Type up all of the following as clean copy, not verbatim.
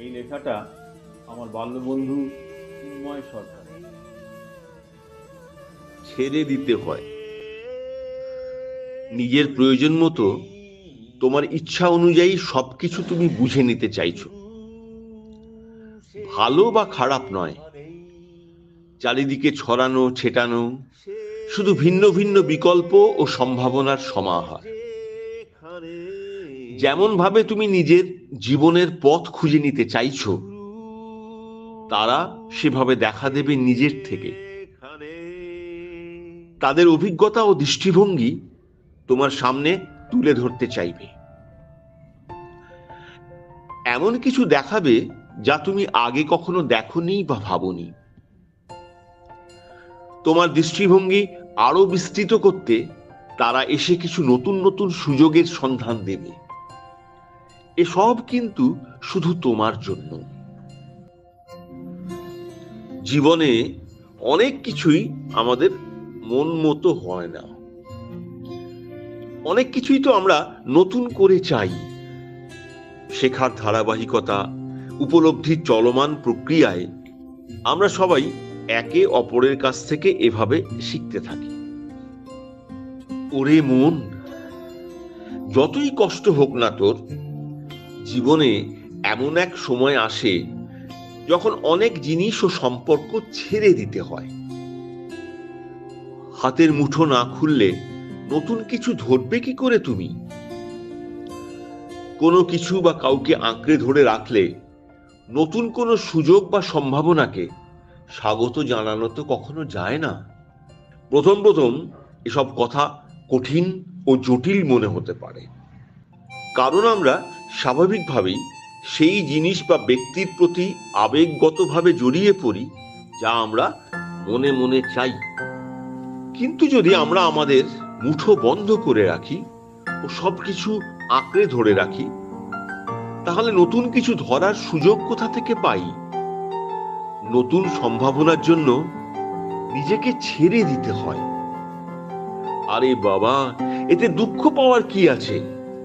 এই লেখাটা আমার বাল্যবন্ধু চিন্ময় সরকার। ছেড়ে দিতে হয়। নিজের প্রয়োজন মতো তোমার ইচ্ছা অনুযায়ী সবকিছু তুমি বুঝে নিতে চাইছো। ভালো বা খারাপ নয়, চারিদিকে ছড়ানো ছেটানো শুধু ভিন্ন ভিন্ন বিকল্প ও সম্ভাবনার সমাহার। যেমন ভাবে তুমি নিজের জীবনের পথ খুঁজে নিতে চাইছো, তারা সেভাবে দেখা দেবে নিজের থেকে। তাদের অভিজ্ঞতা ও দৃষ্টিভঙ্গি তোমার সামনে তুলে ধরতে চাইবে। এমন কিছু দেখাবে যা তুমি আগে কখনো দেখোনি বা ভাবোনি। তোমার দৃষ্টিভঙ্গি আরো বিস্তৃত করতে তারা এসে কিছু নতুন নতুন সুযোগের সন্ধান দেবে। এসব কিন্তু শুধু তোমার জন্য। জীবনে অনেক কিছুই আমাদের মন মতো হয় না। অনেক কিছুই তো আমরা নতুন করে চাই। শেখার ধারাবাহিকতা, উপলব্ধির চলমান প্রক্রিয়ায় আমরা সবাই একে অপরের কাছ থেকে এভাবে শিখতে থাকি। ওরে মন, যতই কষ্ট হোক না তোর, জীবনে এমন এক সময় আসে যখন অনেক জিনিস ও সম্পর্ক ছেড়ে দিতে হয়। হাতের মুঠো না খুললে নতুন কিছু ধরবে কি করে তুমি? কোনো কিছু বা কাউকে আঁকড়ে ধরে রাখলে নতুন কোনো সুযোগ বা সম্ভাবনাকে স্বাগত জানানো তো কখনো যায় না। প্রথম প্রথম এসব কথা কঠিন ও জটিল মনে হতে পারে, কারণ আমরা স্বাভাবিকভাবেই সেই জিনিস বা ব্যক্তির প্রতি আবেগগতভাবে জড়িয়ে পড়ি যা আমরা মনে মনে চাই। কিন্তু যদি আমরা আমাদের মুঠো বন্ধ করে রাখি ও সবকিছু আঁকড়ে ধরে রাখি, তাহলে নতুন কিছু ধরার সুযোগ কোথা থেকে পাই? নতুন সম্ভাবনার জন্য নিজেকে ছেড়ে দিতে হয়। আরে বাবা, এতে দুঃখ পাওয়ার কি আছে?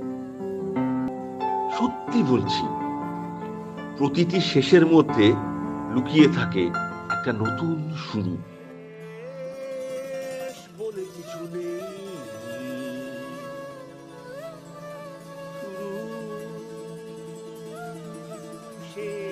সত্যি বলছি, প্রতিটি শেষের মধ্যে লুকিয়ে থাকে একটা নতুন শুরু। বলে কিছু নেই, শুরু শেষ